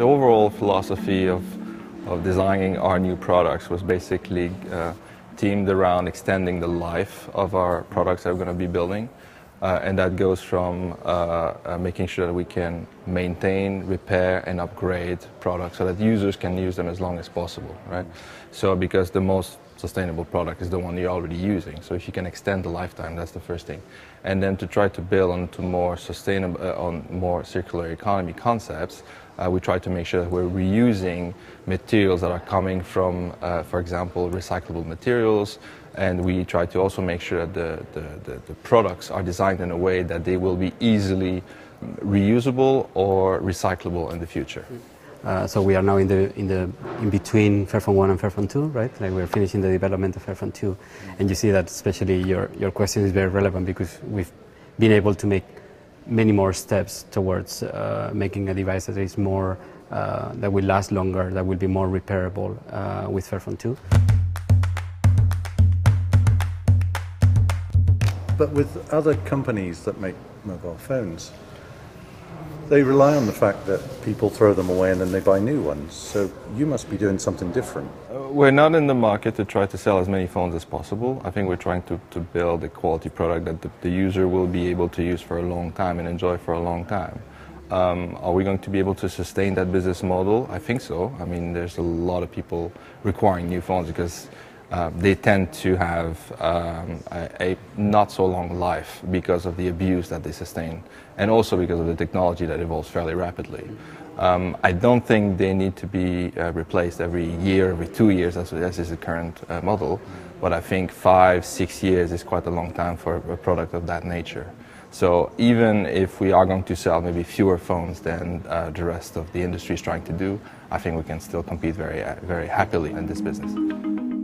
The overall philosophy of designing our new products was basically themed around extending the life of our products that we're going to be building. And that goes from making sure that we can maintain, repair, and upgrade products so that users can use them as long as possible, right? So because the most sustainable product is the one you're already using. So if you can extend the lifetime, that's the first thing. And then to try to build onto more sustainable, on more circular economy concepts, we try to make sure that we're reusing materials that are coming from, for example, recyclable materials. And we try to also make sure that the products are designed in a way that they will be easily reusable or recyclable in the future. So we are now in between Fairphone 1 and Fairphone 2, right? Like we're finishing the development of Fairphone 2, and you see that especially your question is very relevant because we've been able to make many more steps towards making a device that is more that will last longer, that will be more repairable with Fairphone 2. But with other companies that make mobile phones, they rely on the fact that people throw them away and then they buy new ones. So you must be doing something different. We're not in the market to try to sell as many phones as possible. I think we're trying to build a quality product that the user will be able to use for a long time and enjoy for a long time. Are we going to be able to sustain that business model? I think so. I mean, there's a lot of people requiring new phones because they tend to have a not so long life because of the abuse that they sustain, and also because of the technology that evolves fairly rapidly. I don't think they need to be replaced every year, every 2 years, as is the current model, but I think 5, 6 years is quite a long time for a product of that nature. So even if we are going to sell maybe fewer phones than the rest of the industry is trying to do, I think we can still compete very happily in this business.